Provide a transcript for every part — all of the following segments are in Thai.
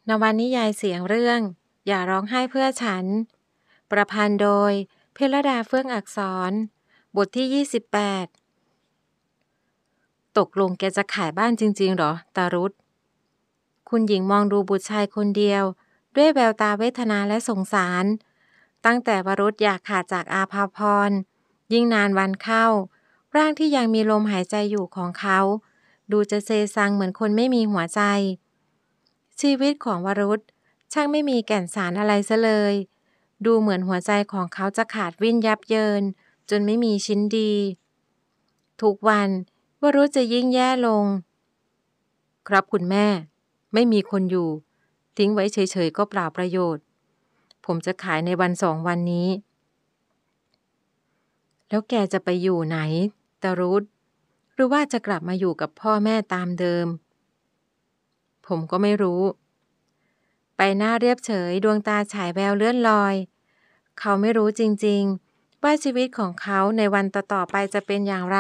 นวนิยายเสียงเรื่องอย่าร้องไห้เพื่อฉันประพันธ์โดยเพลดาเฟื่องอักษรบทที่28ตกลงแกจะขายบ้านจริงๆหรอตารุธคุณหญิงมองดูบุตรชายคนเดียวด้วยแววตาเวทนาและสงสารตั้งแต่วรุษอยากขาดจากอาภาพรยิ่งนานวันเข้าร่างที่ยังมีลมหายใจอยู่ของเขาดูจะเซซังเหมือนคนไม่มีหัวใจชีวิตของวรุษช่างไม่มีแก่นสารอะไรซะเลยดูเหมือนหัวใจของเขาจะขาดวิ่นยับเยินจนไม่มีชิ้นดีทุกวันวรุษจะยิ่งแย่ลงครับคุณแม่ไม่มีคนอยู่ทิ้งไว้เฉยๆก็เปล่าประโยชน์ผมจะขายในวัน2 วันนี้แล้วแกจะไปอยู่ไหนตารุธหรือว่าจะกลับมาอยู่กับพ่อแม่ตามเดิมผมก็ไม่รู้ใบหน้าเรียบเฉยดวงตาฉายแววเลื่อนลอยเขาไม่รู้จริงๆว่าชีวิตของเขาในวันต่อๆไปจะเป็นอย่างไร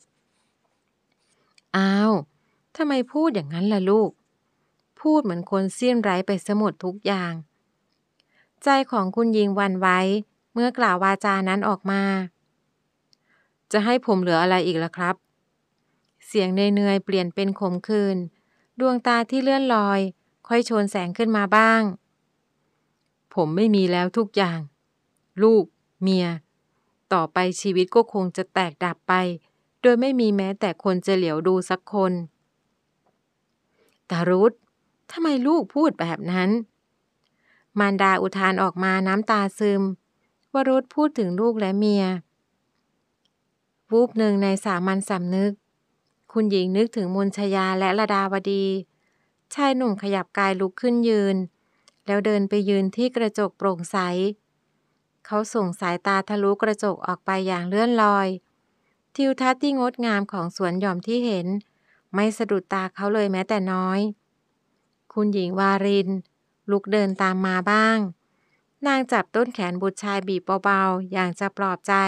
อ้าวทำไมพูดอย่างนั้นล่ะลูกพูดเหมือนคนสิ้นไร้ไปเสียหมดทุกอย่างใจของคุณหญิงหวั่นไหวเมื่อกล่าววาจานั้นออกมาจะให้ผมเหลืออะไรอีกล่ะครับเสียงเนื่อยๆเปลี่ยนเป็นขมขื่นดวงตาที่เลื่อนลอยค่อยโชนแสงขึ้นมาบ้างผมไม่มีแล้วทุกอย่างลูกเมียต่อไปชีวิตก็คงจะแตกดับไปโดยไม่มีแม้แต่คนจะเหลียวดูสักคนตารุธทำไมลูกพูดแบบนั้นมารดาอุทานออกมาน้ำตาซึมวรุธพูดถึงลูกและเมียวูบหนึ่งในสามัญสำนึกคุณหญิงนึกถึงมนชยาและลดาวดีชายหนุ่มขยับกายลุกขึ้นยืนแล้วเดินไปยืนที่กระจกโปร่งใสเขาส่งสายตาทะลุกระจกออกไปอย่างเลื่อนลอยทิวทัศน์ที่งดงามของสวนหย่อมที่เห็นไม่สะดุดตาเขาเลยแม้แต่น้อยคุณหญิงวารินลุกเดินตามมาบ้างนางจับต้นแขนบุตรชายบีบเบาๆอย่างจะปลอบใจ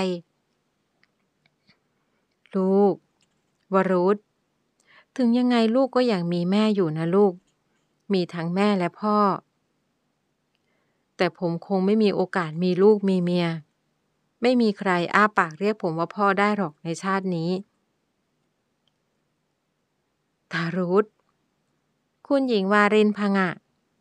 ลูกวรุธถึงยังไงลูกก็ยังมีแม่อยู่นะลูกมีทั้งแม่และพ่อแต่ผมคงไม่มีโอกาสมีลูกมีเมียไม่มีใครอ้าปากเรียกผมว่าพ่อได้หรอกในชาตินี้ทารุธคุณหญิงวารินผงะ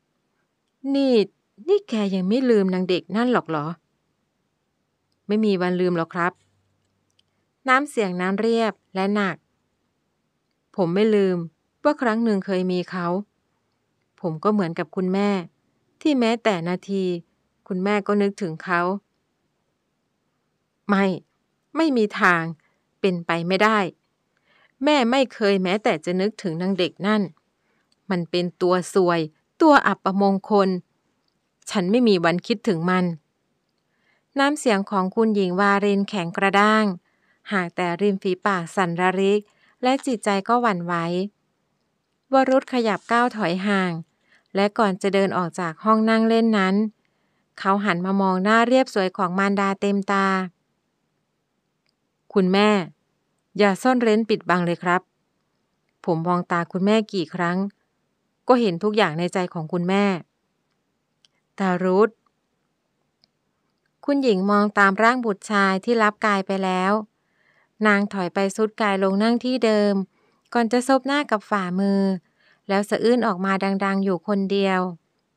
นี่แกยังไม่ลืมนางเด็กนั่นหรอกเหรอไม่มีวันลืมหรอกครับน้ำเสียงนั้นเรียบและหนักผมไม่ลืมว่าครั้งหนึ่งเคยมีเขาผมก็เหมือนกับคุณแม่ที่แม้แต่นาทีคุณแม่ก็นึกถึงเขาไม่มีทางเป็นไปไม่ได้แม่ไม่เคยแม้แต่จะนึกถึงนางเด็กนั่นมันเป็นตัวซวยตัวอับมงคลฉันไม่มีวันคิดถึงมันน้ำเสียงของคุณหญิงวารินแข็งกระด้างหากแต่ริมฝีปากสั่นระริกและจิตใจก็หวั่นไหววรุธขยับก้าวถอยห่างและก่อนจะเดินออกจากห้องนั่งเล่นนั้นเขาหันมามองหน้าเรียบสวยของมารดาเต็มตาคุณแม่อย่าซ่อนเร้นปิดบังเลยครับผมมองตาคุณแม่กี่ครั้งก็เห็นทุกอย่างในใจของคุณแม่ตารุธคุณหญิงมองตามร่างบุตรชายที่ลับกายไปแล้วนางถอยไปซุดกายลงนั่งที่เดิมก่อนจะซบหน้ากับฝ่ามือแล้วสะอื้นออกมาดังๆอยู่คนเดียว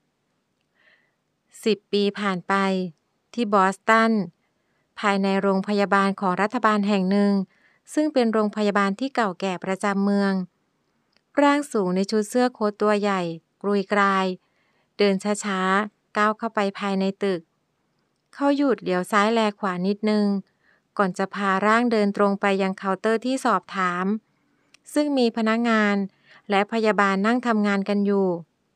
10 ปีผ่านไปที่บอสตันภายในโรงพยาบาลของรัฐบาลแห่งหนึ่งซึ่งเป็นโรงพยาบาลที่เก่าแก่ประจำเมืองร่างสูงในชุดเสื้อโค้ทตัวใหญ่กรุยกรายเดินช้าๆก้าวเข้าไปภายในตึกเขาหยุดเลี้ยวซ้ายแลขวานิดนึงก่อนจะพาร่างเดินตรงไปยังเคาน์เตอร์ที่สอบถามซึ่งมีพนักงานและพยาบาลนั่งทำงานกันอยู่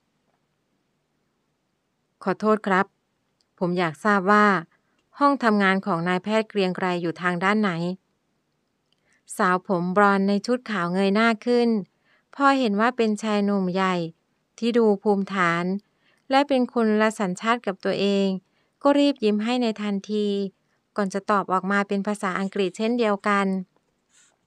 ขอโทษครับผมอยากทราบว่าห้องทำงานของนายแพทย์เกรียงไกรอยู่ทางด้านไหนสาวผมบลอนด์ในชุดขาวเงยหน้าขึ้นพอเห็นว่าเป็นชายหนุ่มใหญ่ที่ดูภูมิฐานและเป็นคนละสัญชาติกับตัวเองก็รีบยิ้มให้ในทันทีก่อนจะตอบออกมาเป็นภาษาอังกฤษเช่นเดียวกัน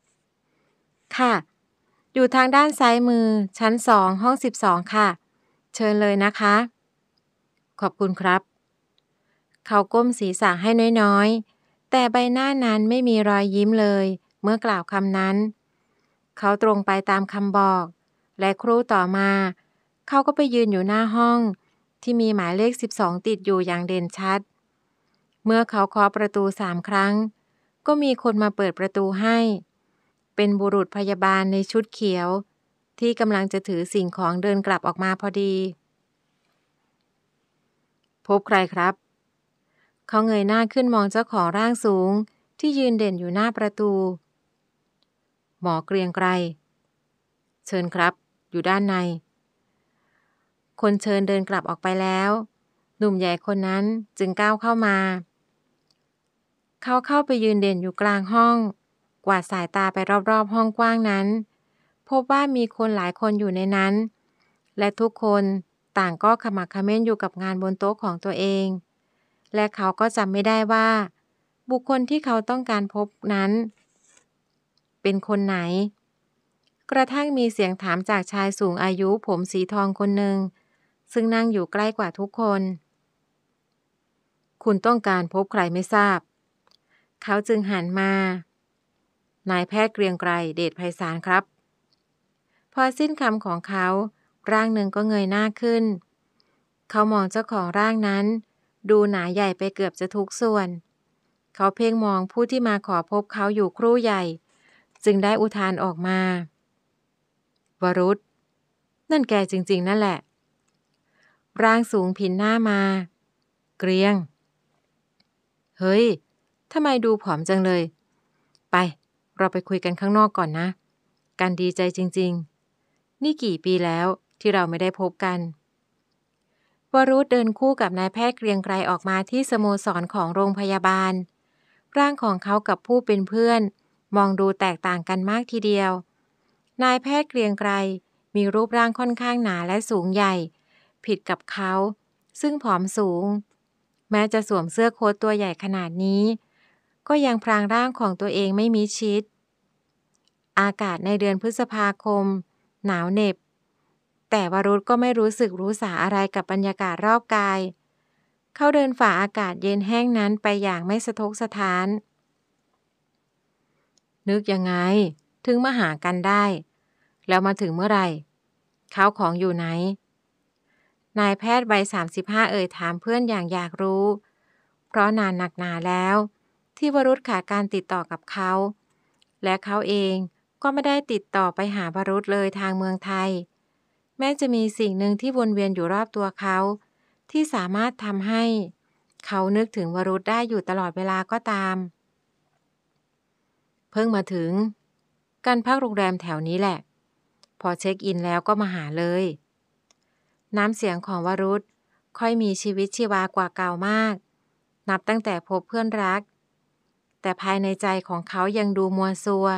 ค่ะอยู่ทางด้านซ้ายมือชั้น2ห้อง12ค่ะเชิญเลยนะคะ ขอบคุณครับ เขาก้มศีรษะให้น้อยๆ แต่ใบหน้านั้นไม่มีรอยยิ้มเลยเมื่อกล่าวคำนั้น เขาตรงไปตามคำบอก และครู่ต่อมา เขาก็ไปยืนอยู่หน้าห้องที่มีหมายเลข12ติดอยู่อย่างเด่นชัด เมื่อเขาเคาะประตู3 ครั้ง ก็มีคนมาเปิดประตูให้ เป็นบุรุษพยาบาลในชุดเขียวที่กำลังจะถือสิ่งของเดินกลับออกมาพอดี พบใครครับ เขาเงยหน้าขึ้นมองเจ้าของร่างสูงที่ยืนเด่นอยู่หน้าประตู หมอเกรียงไกร เชิญครับ อยู่ด้านใน คนเชิญเดินกลับออกไปแล้ว หนุ่มใหญ่คนนั้นจึงก้าวเข้ามา เขาเข้าไปยืนเด่นอยู่กลางห้อง กวาดสายตาไปรอบๆห้องกว้างนั้น พบว่ามีคนหลายคนอยู่ในนั้น และทุกคนต่างก็ขมักเขม้นอยู่กับงานบนโต๊ะของตัวเอง และเขาก็จำไม่ได้ว่า บุคคลที่เขาต้องการพบนั้น เป็นคนไหน กระทั่งมีเสียงถามจากชายสูงอายุผมสีทองคนหนึ่ง ซึ่งนั่งอยู่ใกล้กว่าทุกคน คุณต้องการพบใครไม่ทราบ เขาจึงหันมา นายแพทย์เกรียงไกร เดชไพศาลครับ พอสิ้นคำของเขา ร่างหนึ่งก็เงยหน้าขึ้น เขามองเจ้าของร่างนั้น ดูหนาใหญ่ไปเกือบจะทุกส่วน เขาเพ่งมองผู้ที่มาขอพบเขาอยู่ครู่ใหญ่ จึงได้อุทานออกมา วรุษ นั่นแกจริงๆนั่นแหละ ร่างสูงผินหน้ามา เกรียง เฮ้ย ทำไมดูผอมจังเลย ไปเราไปคุยกันข้างนอกก่อนนะ กันดีใจจริงๆ นี่กี่ปีแล้วที่เราไม่ได้พบกัน วรุษเดินคู่กับนายแพทย์เกรียงไกรออกมาที่สโมสรของโรงพยาบาล ร่างของเขากับผู้เป็นเพื่อนมองดูแตกต่างกันมากทีเดียว นายแพทย์เกรียงไกรมีรูปร่างค่อนข้างหนาและสูงใหญ่ ผิดกับเขาซึ่งผอมสูง แม้จะสวมเสื้อโค้ทตัวใหญ่ขนาดนี้ ก็ยังพรางร่างของตัวเองไม่มิดชิด อากาศในเดือนพฤษภาคมหนาวเหน็บ แต่วรุษก็ไม่รู้สึกรู้สาอะไรกับบรรยากาศรอบกาย เขาเดินฝ่าอากาศเย็นแห้งนั้นไปอย่างไม่สะทกสะท้าน นึกยังไงถึงมาหากันได้ แล้วมาถึงเมื่อไหร่ข้าวของอยู่ไหน นายแพทย์วัย35เอ่ยถามเพื่อนอย่างอยากรู้ เพราะนานหนักหนาแล้วที่วรุษขาดการติดต่อกับเขา และเขาเองก็ไม่ได้ติดต่อไปหาวรุษเลยทางเมืองไทย แม้จะมีสิ่งหนึ่งที่วนเวียนอยู่รอบตัวเขาที่สามารถทำให้เขานึกถึงวรุษได้อยู่ตลอดเวลาก็ตาม เพิ่งมาถึงการพักโรงแรมแถวนี้แหละ พอเช็คอินแล้วก็มาหาเลย น้ำเสียงของวรุษค่อยมีชีวิตชีวากว่าเก่ามาก นับตั้งแต่พบเพื่อนรัก แต่ภายในใจของเขายังดูมัวซัว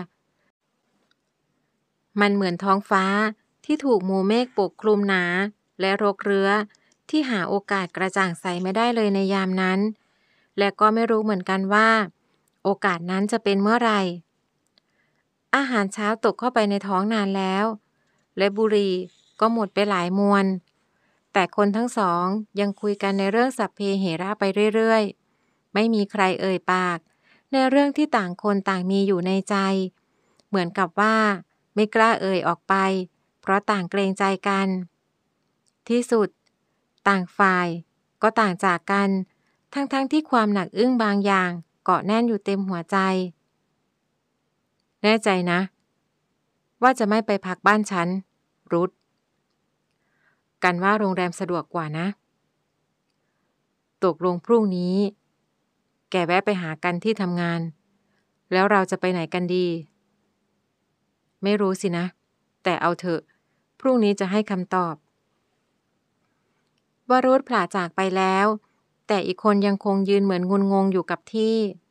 มันเหมือนท้องฟ้าที่ถูกหมู่เมฆปกคลุมหนาและรกเรื้อที่หาโอกาสกระจ่างใสไม่ได้เลยในยามนั้น และก็ไม่รู้เหมือนกันว่าโอกาสนั้นจะเป็นเมื่อไหร่ อาหารเช้าตกเข้าไปในท้องนานแล้ว และบุหรี่ก็หมดไปหลายมวน แต่คนทั้งสองยังคุยกันในเรื่องสัพเพเหระไปเรื่อยๆ ไม่มีใครเอ่ยปากในเรื่องที่ต่างคนต่างมีอยู่ในใจ เหมือนกับว่าไม่กล้าเอ่ยออกไปเพราะต่างเกรงใจกัน ที่สุดต่างฝ่ายก็ต่างจากกันทั้งที่ความหนักอึ้งบางอย่างเกาะแน่นอยู่เต็มหัวใจ แน่ใจนะว่าจะไม่ไปพักบ้านฉันรุธกันว่าโรงแรมสะดวกกว่านะตกลงพรุ่งนี้แกแวะไปหากันที่ทำงานแล้วเราจะไปไหนกันดีไม่รู้สินะแต่เอาเถอะพรุ่งนี้จะให้คำตอบวรุษผละจากไปแล้วแต่อีกคนยังคงยืนเหมือนงุนงงอยู่กับที่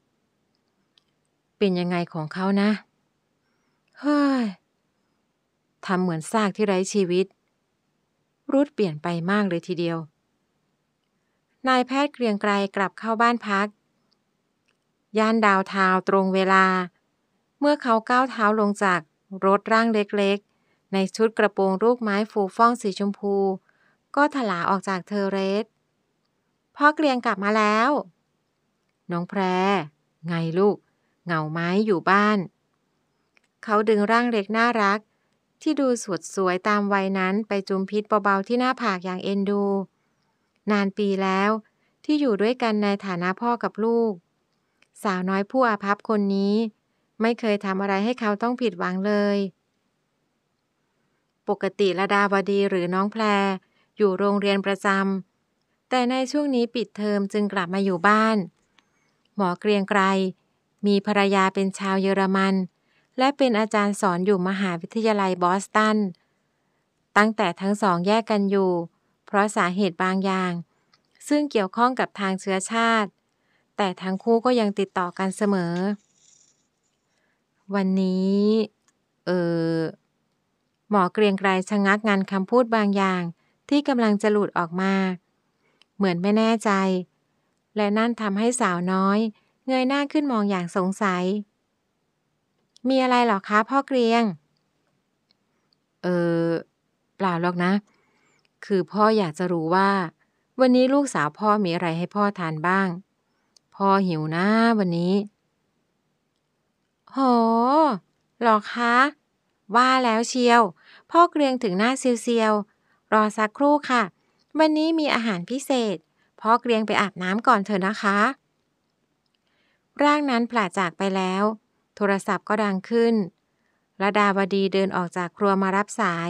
เป็นยังไงของเขานะเฮ้ยทำเหมือนซากที่ไร้ชีวิตรุธเปลี่ยนไปมากเลยทีเดียวนายแพทย์เกรียงไกรกลับเข้าบ้านพักย่านดาวน์ทาวน์ตรงเวลาเมื่อเขาก้าวเท้าลงจากรถร่างเล็กๆในชุดกระโปรงลูกไม้ฟูฟ่องสีชมพูก็ถลาออกจากเทอร์เรสพ่อเกรียงกลับมาแล้วน้องแพรไงลูกเหงาไหมอยู่บ้านเขาดึงร่างเล็กน่ารักที่ดูสดสวยตามวัยนั้นไปจุมพิษเบาๆที่หน้าผากอย่างเอ็นดูนานปีแล้วที่อยู่ด้วยกันในฐานะพ่อกับลูกสาวน้อยผู้อาภัพคนนี้ไม่เคยทำอะไรให้เขาต้องผิดหวังเลยปกติลดาวดีหรือน้องแพรอยู่โรงเรียนประจำแต่ในช่วงนี้ปิดเทอมจึงกลับมาอยู่บ้านหมอเกรียงไกรมีภรรยาเป็นชาวเยอรมันและเป็นอาจารย์สอนอยู่มหาวิทยาลัยบอสตันตั้งแต่ทั้งสองแยกกันอยู่เพราะสาเหตุบางอย่างซึ่งเกี่ยวข้องกับทางเชื้อชาติแต่ทั้งคู่ก็ยังติดต่อกันเสมอวันนี้เออหมอเกรียงไกรชะงักงันคำพูดบางอย่างที่กำลังจะหลุดออกมาเหมือนไม่แน่ใจและนั่นทำให้สาวน้อยเงยหน้าขึ้นมองอย่างสงสัยมีอะไรหรอคะพ่อเกรียงเออเปล่าหรอกนะคือพ่ออยากจะรู้ว่าวันนี้ลูกสาวพ่อมีอะไรให้พ่อทานบ้างพ่อหิวนะวันนี้โหหรอคะว่าแล้วเชียวพ่อเกรียงถึงหน้าเซียวๆรอสักครู่ค่ะวันนี้มีอาหารพิเศษพ่อเกรียงไปอาบน้ำก่อนเถอะนะคะร่างนั้นผละจากไปแล้วโทรศัพท์ก็ดังขึ้นลดาวดีเดินออกจากครัวมารับสาย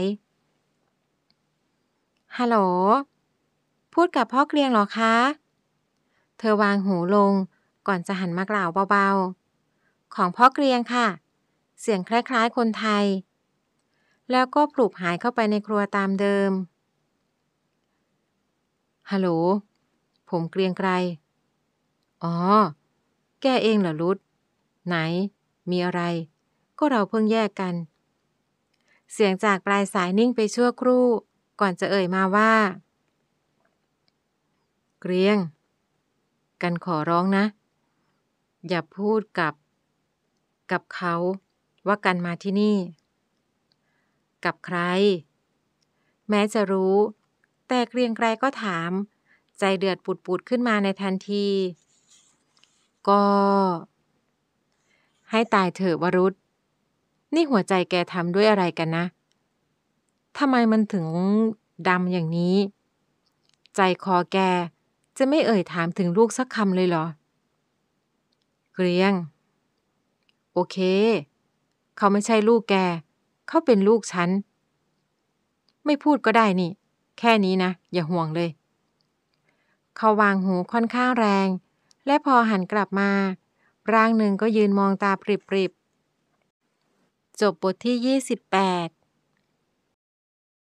ฮัลโหลพูดกับพ่อเกรียงเหรอคะเธอวางหูลงก่อนจะหันมากล่าวเบาๆของพ่อเกรียงค่ะเสียงคล้ายๆคนไทยแล้วก็ปลุกหายเข้าไปในครัวตามเดิมฮัลโหลผมเกรียงไกรอ๋อแกเองเหรอรุธไหนมีอะไรก็เราเพิ่งแยกกันเสียงจากปลายสายนิ่งไปชั่วครู่ก่อนจะเอ่ยมาว่าเกรียงกันขอร้องนะอย่าพูดกับเขาว่ากันมาที่นี่กับใครแม้จะรู้แต่เกรียงไกรก็ถามใจเดือดปุดๆขึ้นมาในทันทีก็ให้ตายเถอะวรุษนี่หัวใจแกทำด้วยอะไรกันนะทำไมมันถึงดำอย่างนี้ใจคอแกจะไม่เอ่ยถามถึงลูกสักคำเลยเหรอเกรียงโอเคเขาไม่ใช่ลูกแกเขาเป็นลูกฉันไม่พูดก็ได้นี่แค่นี้นะอย่าห่วงเลยเขาวางหูค่อนข้างแรงและพอหันกลับมาร่างหนึ่งก็ยืนมองตาปริบๆจบบทที่28